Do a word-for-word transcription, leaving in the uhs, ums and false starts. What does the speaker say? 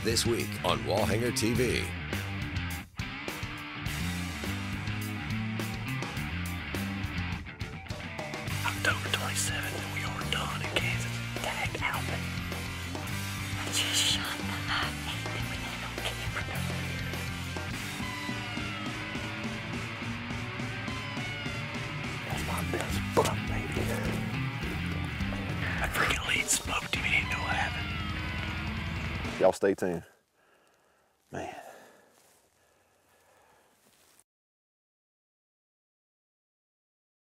this week on Wallhanger T V. October twenty-seventh, and we are done in Kansas. Tagged out. I just shot the I eight and we had on camera. That's my best buck, baby. I freaking lead smoked him. He didn't know what happened. Y'all stay tuned. Man.